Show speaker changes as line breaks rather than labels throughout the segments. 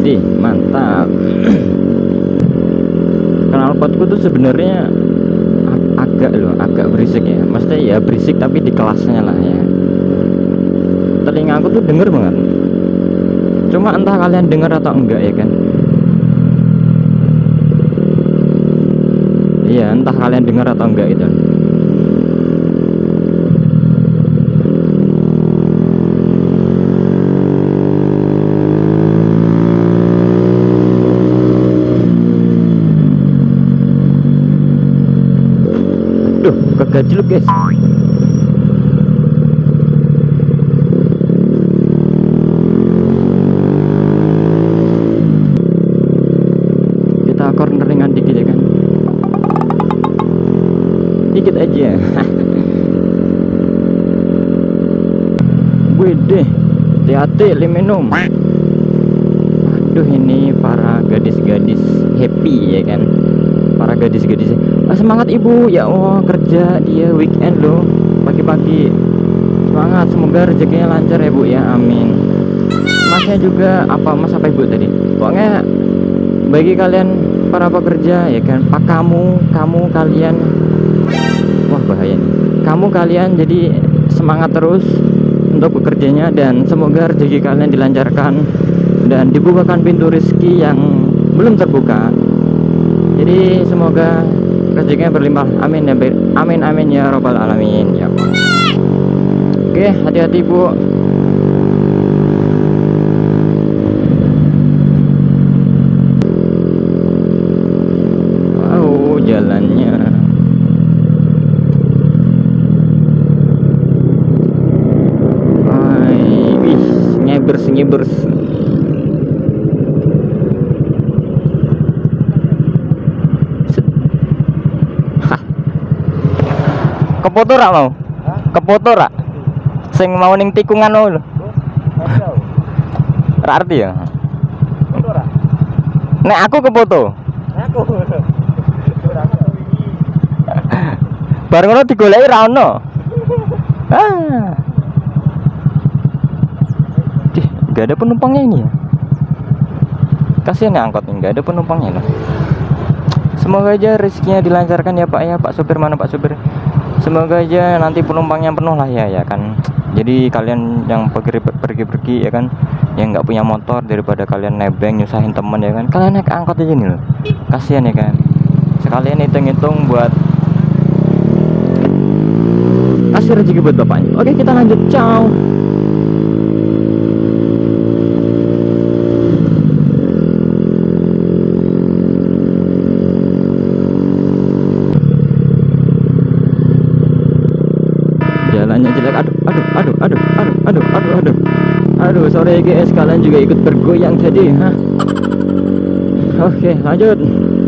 Widih, mantap. Knalpotku tuh sebenarnya agak berisik ya. Maksudnya ya berisik tapi di kelasnya lah ya. Telingaku tuh denger banget. Cuma entah kalian dengar atau enggak ya kan. Iya, entah kalian dengar atau enggak itu. Duh, kegajluk guys. Kita corneringan dikit ya kan. Dikit aja. Widih, hati-hati minum. Aduh, ini para gadis-gadis happy ya kan. Para gadis-gadis, semangat ibu ya. Oh, kerja dia weekend loh, pagi-pagi. Semangat, semoga rezekinya lancar ya bu ya, amin. Masnya juga apa mas apa ibu tadi? Pokoknya bagi kalian para pekerja ya kan, pak kamu kalian, wah bahaya nih. Kamu kalian jadi semangat terus untuk bekerjanya, dan semoga rezeki kalian dilancarkan dan dibukakan pintu rezeki yang belum terbuka. Jadi semoga rezekinya berlimpah, amin ya, amin amin ya robbal alamin ya Allah. Oke, hati-hati bu. Wow, jalannya wih, ngibers. Kepoto rak mau? Kepoto rak? Sing mau ning tikungan lho. Ra arti ya? Nek aku kepoto. Aku. Bareng ngono digoleki ra ono. Gak ada penumpangnya ini ya. Kasihan ya angkot ini, gak ada penumpangnya loh. Semoga aja rezekinya dilancarkan ya Pak ya, Pak supir, mana Pak supir. Semoga aja nanti penumpangnya penuh lah ya kan. Jadi kalian yang pergi ya kan, yang nggak punya motor, daripada kalian nebeng nyusahin temen ya kan, kalian naik angkot aja nih loh. Kasihan ya kan. Sekalian hitung-hitung buat kasih rezeki buat bapaknya. Oke, kita lanjut, ciao. Jalannya jelek, aduh, sorry guys, kalian juga ikut bergoyang jadi, Oke, lanjut.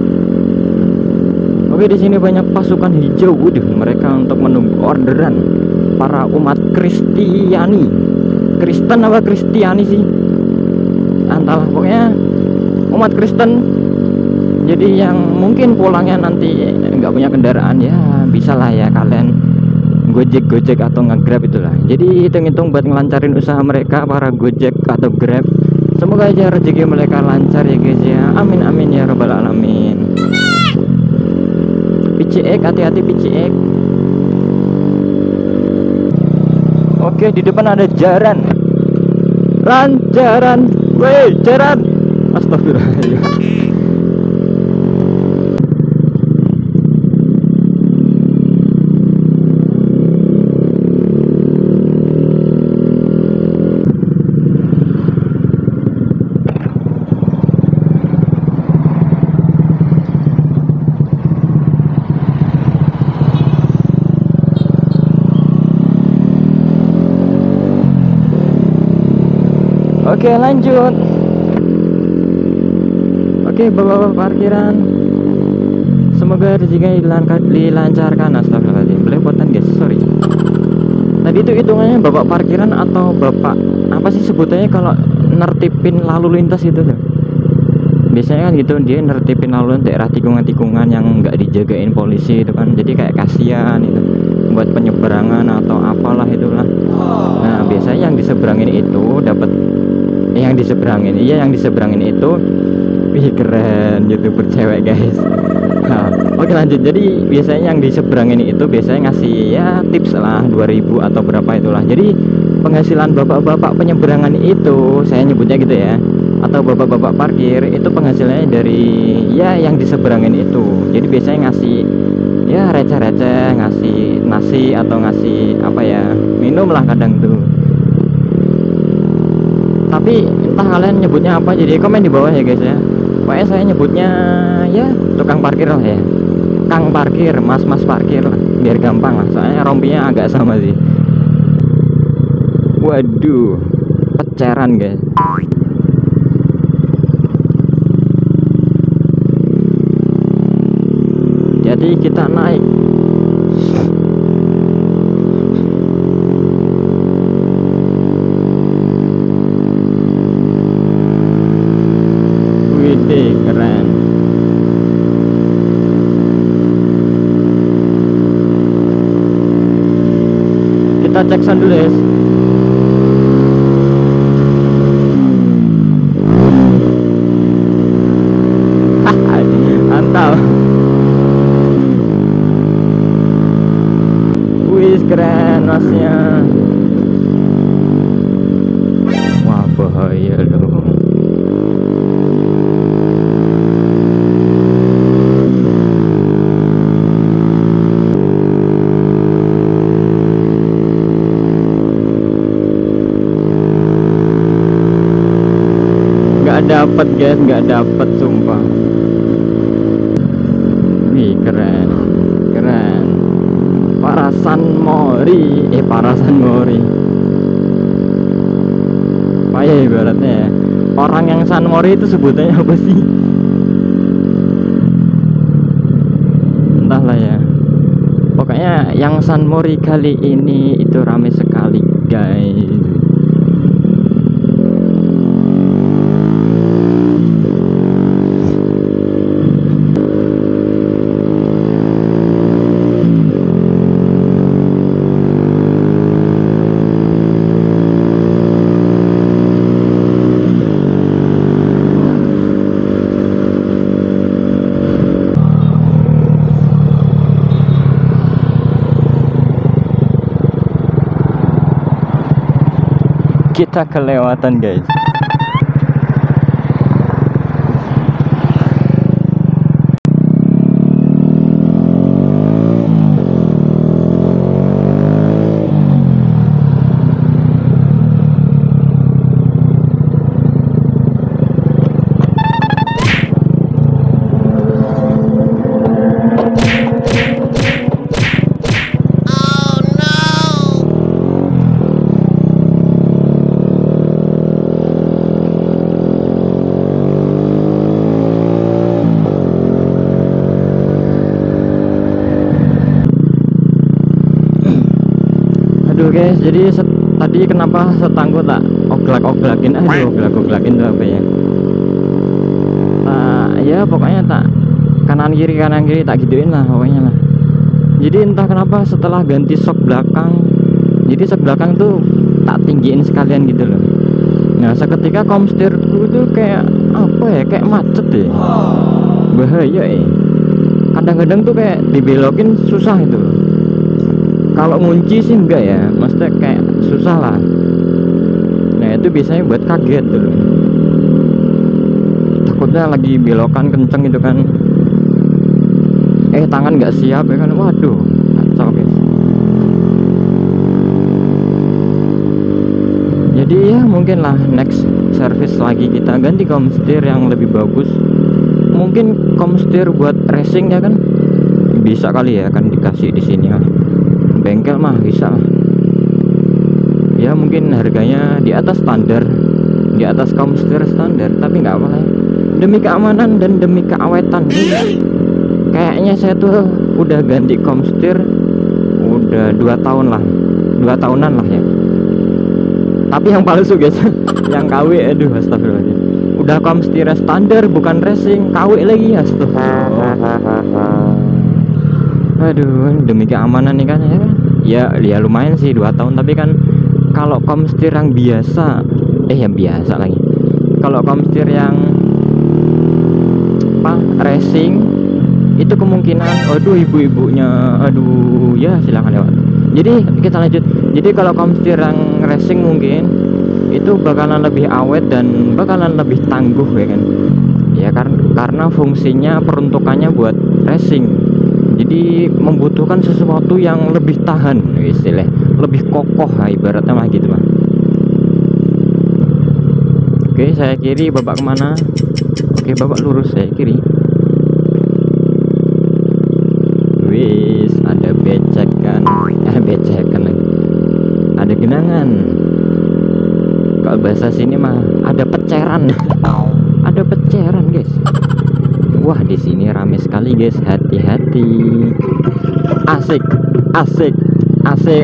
Oke, di sini banyak pasukan hijau. Waduh, mereka untuk menunggu orderan para umat Kristiani. Kristen apa Kristiani sih? Entahlah, pokoknya umat Kristen. Jadi yang mungkin pulangnya nanti nggak punya kendaraan ya, bisa lah ya kalian Gojek atau nge-Grab itulah. Jadi hitung-hitung buat ngelancarin usaha mereka, para Gojek atau Grab. Semoga aja rezeki mereka lancar ya guys ya, amin amin ya robbal alamin. PCX, hati-hati PCX. Oke, di depan ada jaran. Jaran, weh jaran. Astagfirullah. Oke, lanjut. Oke, bawa parkiran. Semoga rezekinya dilancarkan. Astagfirullahaladzim, belepotan guys, sorry. Tadi itu hitungannya bapak parkiran atau bapak apa sih sebutannya kalau nertipin lalu lintas itu tuh? Biasanya kan gitu, dia nertipin lalu lintas daerah tikungan-tikungan yang nggak dijagain polisi itu kan, jadi kayak kasihan itu buat penyeberangan atau apalah itulah. Nah biasanya yang diseberangin itu dapat yang diseberangin, iya yang diseberangin itu. Wih keren, YouTuber cewek guys. Nah, oke lanjut. Jadi biasanya yang diseberangin itu biasanya ngasih ya tips lah 2000 atau berapa itulah. Jadi penghasilan bapak-bapak penyeberangan itu, saya nyebutnya gitu ya, atau bapak-bapak parkir itu penghasilannya dari ya yang diseberangin itu. Jadi biasanya ngasih ya receh-receh, ngasih nasi atau ngasih apa ya, minum lah kadang tuh. Tapi entah kalian nyebutnya apa, jadi komen di bawah ya guys ya. Pokoknya saya nyebutnya ya tukang parkir lah ya, kang parkir, mas parkir lah, biar gampang lah, soalnya rompinya agak sama sih. Waduh, peceran guys. Jadi kita naik. Widih, keren. Kita cek sound dulu guys. Mantap. Wih keren masnya. Wah bahaya dong. Nggak dapet guys, nggak dapet sumpah. Wih keren, keren. Parasan Mori, Parasan Mori. Apa ya ibaratnya ya? Orang yang San Mori itu sebutannya apa sih? Entahlah ya. Pokoknya yang San Mori kali ini itu rame sekali guys. Kita kelewatan guys. Aduh guys, jadi tadi kenapa setangku tak oglak-oglakin, oglak-oglakin tuh apa ya, ya pokoknya tak kanan kiri tak gituin lah pokoknya lah. Jadi entah kenapa setelah ganti sok belakang, jadi sok belakang tuh tak tinggiin sekalian gitu loh. Nah seketika komstirku tuh kayak apa ya, kayak macet deh, bahaya ya. Kadang-kadang tuh kayak dibelokin susah itu. Kalau ngunci sih enggak ya, maksudnya kayak susah lah. Nah itu biasanya buat kaget tuh. Takutnya lagi belokan kenceng gitu kan, tangan nggak siap ya kan, waduh kacau guys. Jadi ya mungkin lah next service lagi kita ganti komstir yang lebih bagus. Mungkin komstir buat racing ya kan, bisa kali ya kan dikasih di sini lah. Bengkel mah bisa lah ya, mungkin harganya di atas standar, di atas komstir standar, tapi nggak apa-apa ya. Demi keamanan dan demi keawetan. Kayaknya saya tuh udah ganti komstir udah 2 tahun lah, 2 tahunan lah ya, tapi yang palsu guys. Yang KW, aduh astagfirullahaladzim. Udah komstir standar bukan racing, KW lagi, astagfirullah. Aduh, demi keamanan nih kan ya lumayan sih 2 tahun, tapi kan kalau komstir yang biasa yang biasa lagi. Kalau kamu setir yang apa racing itu kemungkinan aduh ibu-ibunya aduh ya silakan lewat. Jadi kita lanjut. Jadi kalau kamu setir yang racing mungkin itu bakalan lebih awet dan bakalan lebih tangguh ya kan ya, karena fungsinya peruntukannya buat racing, jadi membutuhkan sesuatu yang lebih tahan istilah, lebih kokoh lah, ibaratnya mah gitu mah. Oke, saya kiri, bapak kemana? Oke, bapak lurus, saya kiri. Wis ada becekan, becekan lagi, ada genangan. Kalau bahasa sini mah ada peceran. Ada peceran guys. Wah, di sini rame sekali guys, hati-hati. Asik asik asik.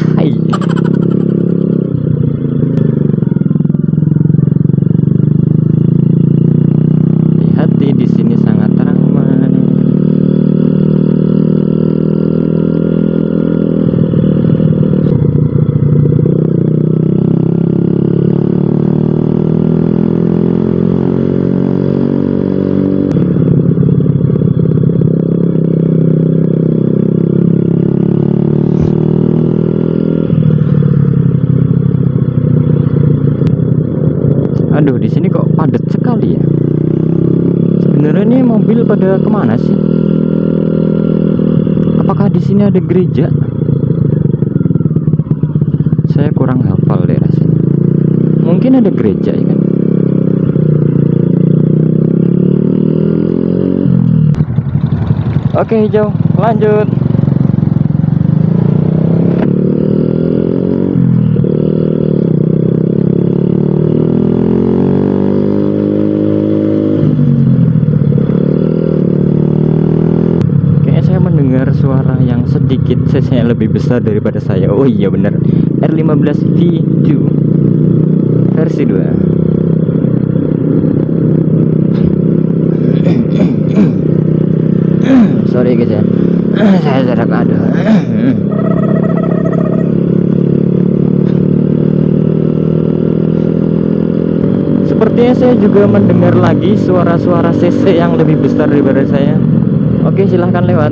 Hati-hati, di sini sangat ramai. Aduh, di sini kok padat sekali ya. Sebenarnya ini mobil pada kemana sih? Apakah di sini ada gereja? Saya kurang hafal deh rasanya. Mungkin ada gereja ya kan? Oke, hijau, lanjut. Suara yang sedikit cc-nya lebih besar daripada saya. Oh iya bener, R15 V2 versi 2. Sorry guys ya, saya serak aduh. Sepertinya saya juga mendengar lagi suara-suara cc yang lebih besar daripada saya. Oke, silahkan lewat.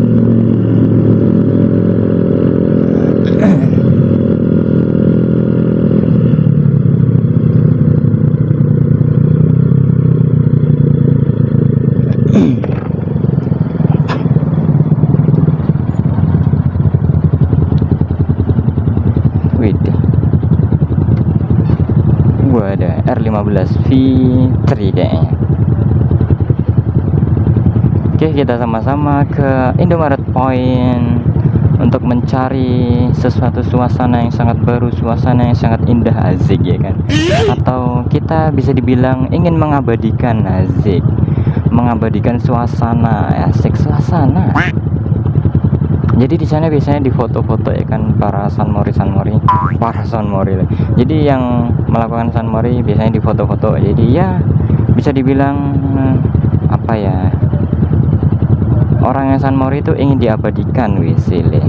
Wah, ada R15 V3 kayaknya. Oke, kita sama-sama ke Indomaret Point untuk mencari sesuatu suasana yang sangat baru, suasana yang sangat indah, asik ya kan. Atau kita bisa dibilang ingin mengabadikan, asik, mengabadikan suasana, asik suasana. Jadi di sana biasanya difoto-foto ya kan para sunmori. Jadi yang melakukan sunmori biasanya difoto-foto. Jadi ya bisa dibilang apa ya? Orang yang sunmori itu ingin diabadikan, wisile.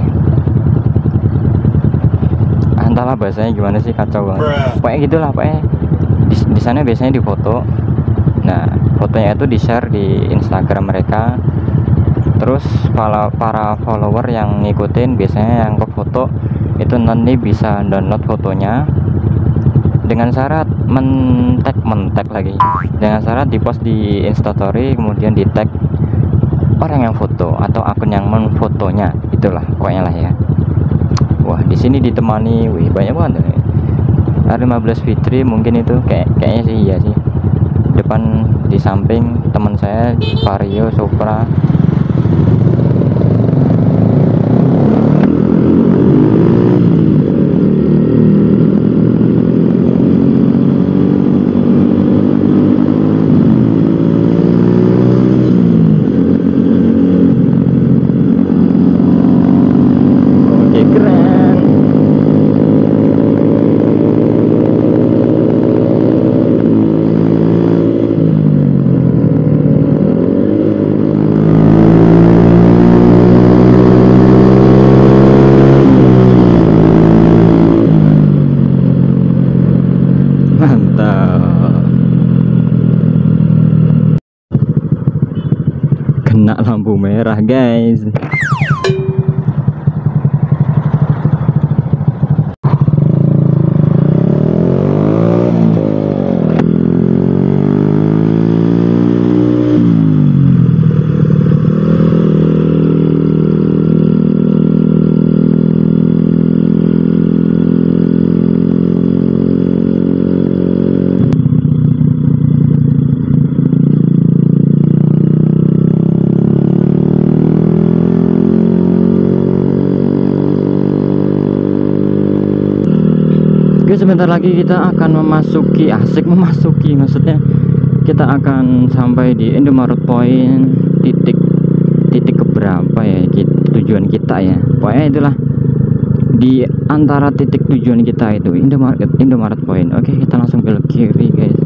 Entahlah bahasanya gimana sih, kacau banget. Pokoknya gitulah, pokoknya di sana biasanya difoto. Nah, fotonya itu di-share di Instagram mereka. Terus para follower yang ngikutin biasanya yang ke foto itu nanti bisa download fotonya dengan syarat men-tag lagi, dengan syarat di-post di Instastory, kemudian di-tag orang yang foto atau akun yang memfotonya, itulah pokoknya lah ya. Wah, di sini ditemani, wih banyak banget nih. R15 V3 mungkin itu kayaknya sih, iya sih. Depan di samping teman saya Vario Supra. kena lampu merah guys. Oke, sebentar lagi kita akan memasuki, maksudnya kita akan sampai di Indomaret Point, titik keberapa ya tujuan kita ya, pokoknya itulah di antara titik tujuan kita itu Indomaret Point. Oke, kita langsung belok kiri guys.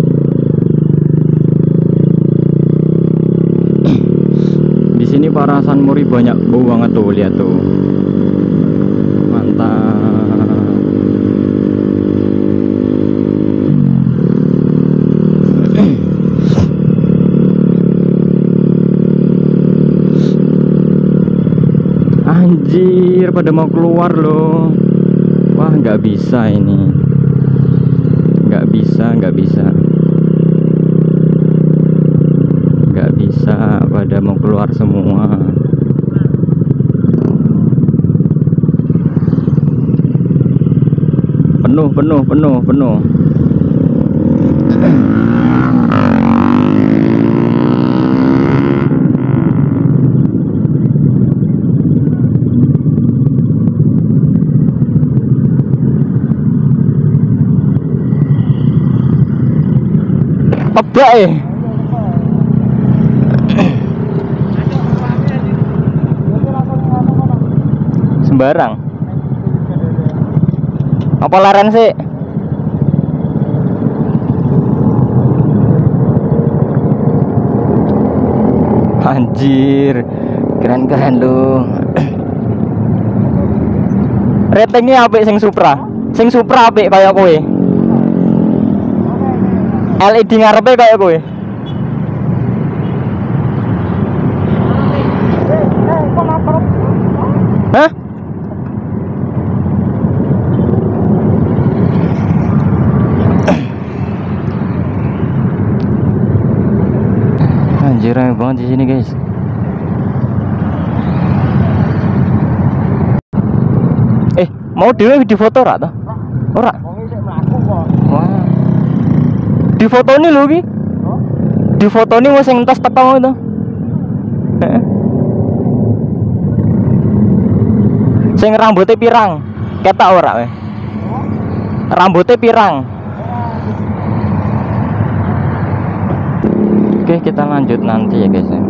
Di sini para Sunmori banyak banget tuh, lihat tuh, mantap. Anjir, pada mau keluar loh. Wah, nggak bisa ini. Nggak bisa. Nggak bisa, pada mau keluar semua. Penuh. Tebak sembarang. Apa laren sih? Anjir, keren lu. Ratingnya apik sing Supra apik kayak kowe. LED ngarepe kayak kowe. Hah? Anjir, rame banget di sini guys. Mau dhewe di foto ora to? Ora. Wah. Di foto ini lho ki. Di foto ini wis entas teko itu. Sing rambutnya pirang. Ketak ora weh? Rambutnya pirang. Oke, kita lanjut nanti ya guys ya.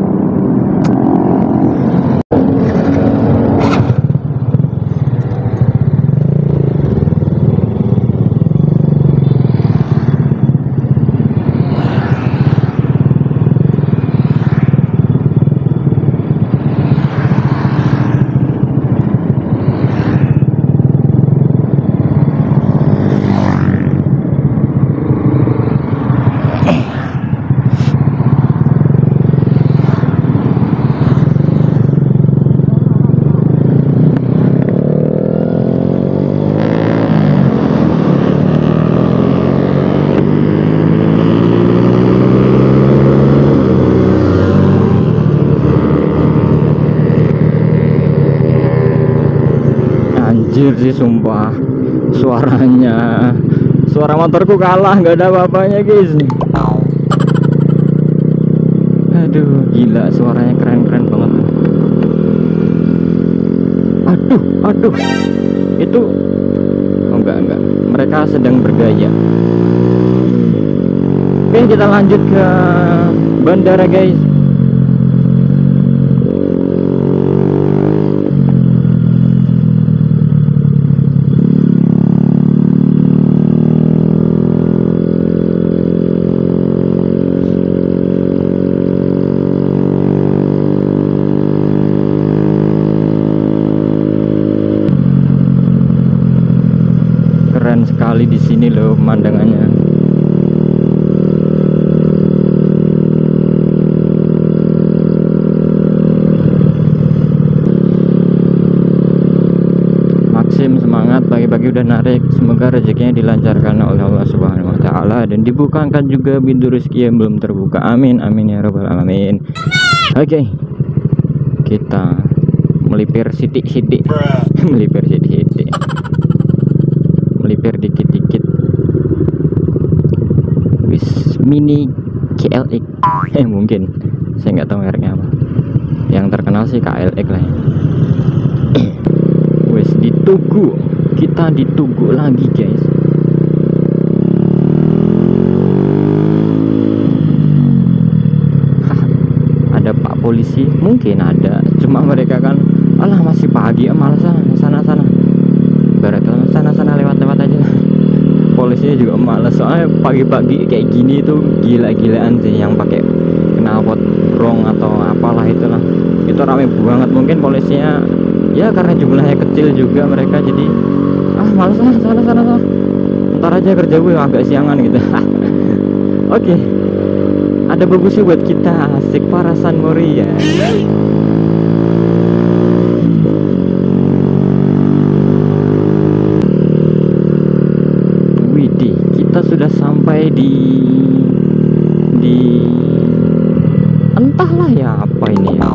Anjir sih sumpah, suara motorku kalah, nggak ada apa-apanya guys. Aduh, gila, suaranya keren banget. Aduh, itu enggak, mereka sedang bergaya. Oke, kita lanjut ke bandara guys. Keren sekali di sini loh pemandangannya. lagi udah narik. Semoga rezekinya dilancarkan oleh Allah Subhanahu wa taala dan dibukakan juga pintu rezeki yang belum terbuka. Amin amin ya rabbal alamin. Oke. Kita melipir sidik-sidik. Melipir sidik-sidik. Melipir dikit-dikit. Wis mini KLX. Mungkin. Saya nggak tahu mereknya apa. Yang terkenal sih KLX lah ya. Wis ditunggu. Kita ditunggu lagi guys. Ada pak polisi, mungkin ada, cuma mereka kan alah masih pagi, malas sana barat sana lewat aja. Polisinya juga malas, soalnya pagi-pagi kayak gini tuh gila-gilaan sih yang pakai knalpot brong atau apalah itulah, itu rame banget. Mungkin polisinya ya karena jumlahnya kecil juga mereka jadi malas sana ntar aja kerja gue agak siangan gitu. Oke. Ada bagusnya buat kita, asik para San Moria. Widih, kita sudah sampai di entahlah ya apa ini ya.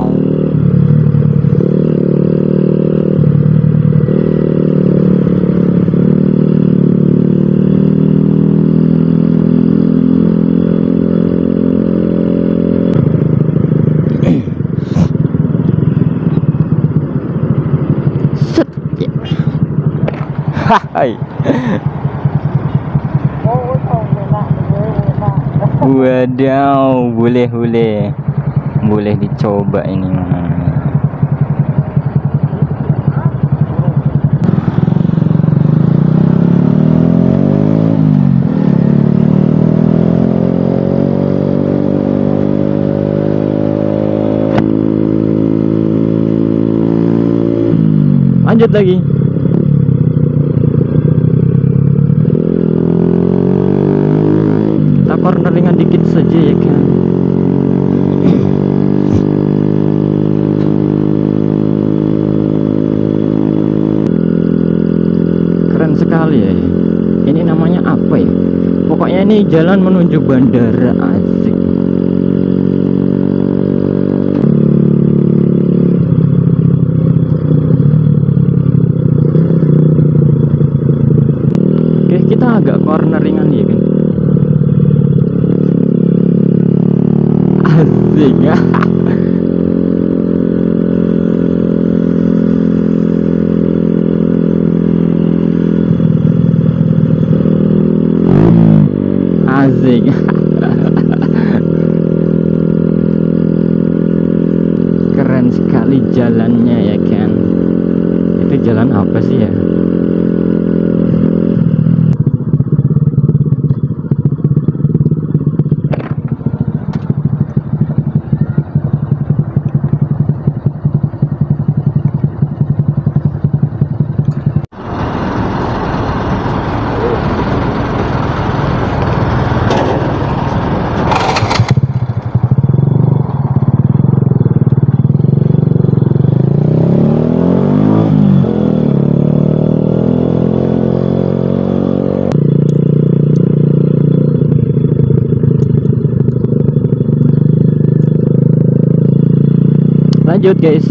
Hai. Wadaw, boleh dicoba ini. Lanjut lagi. Corneringan dikit saja ya kan. Keren sekali ya. Ini namanya apa ya? Pokoknya ini jalan menuju bandara, asik. Oke, kita agak corneringan ya kan. Asik ya. Asik. Keren sekali jalannya ya kan. Itu jalan apa sih ya? Lanjut guys.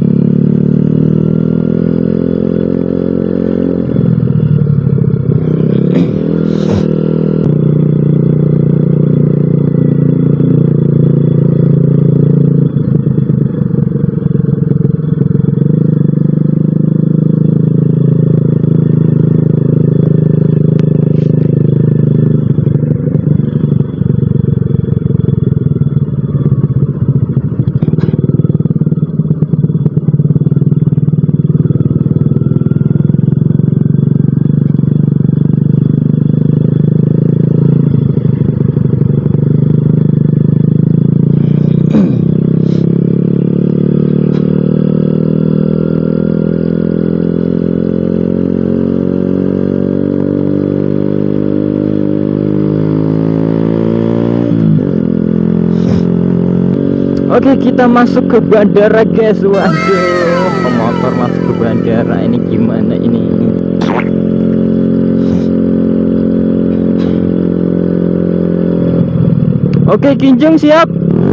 Oke, kita masuk ke bandara guys. Waduh, pemotor masuk ke bandara, ini gimana ini? Oke, Kinjeng siap.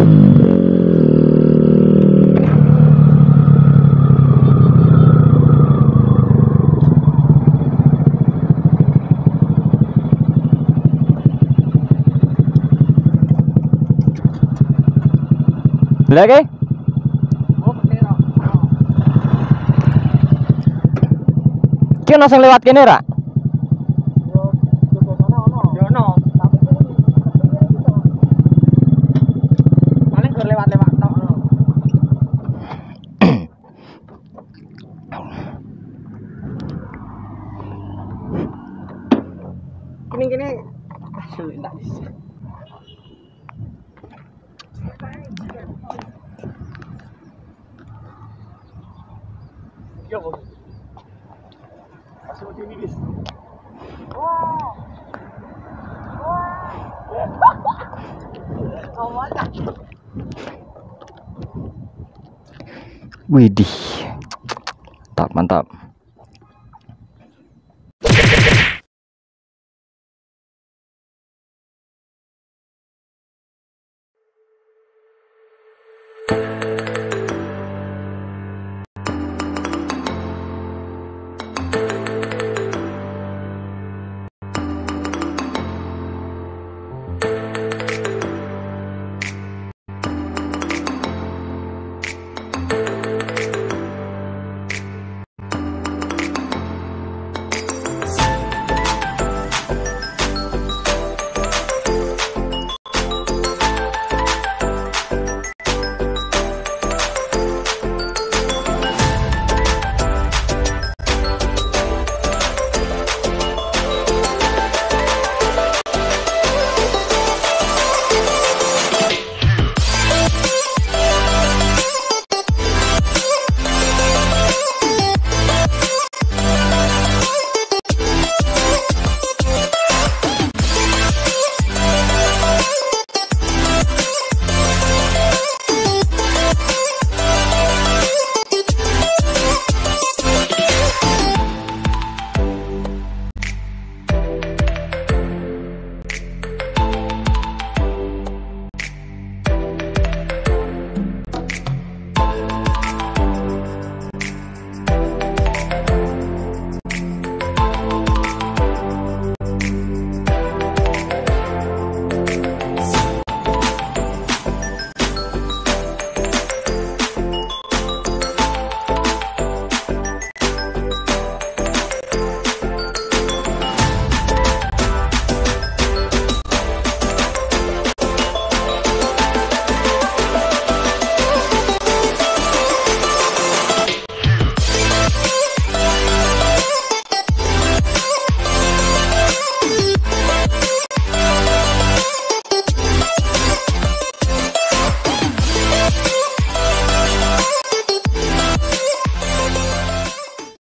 Lagi? Kau langsung lewat kene ra?
Paling lewat-lewat tok. Kini sulit tak bisa. Yo, Bos. Masih mau ini, guys. Wow. Oh, mantap.
Widih. Mantap, mantap.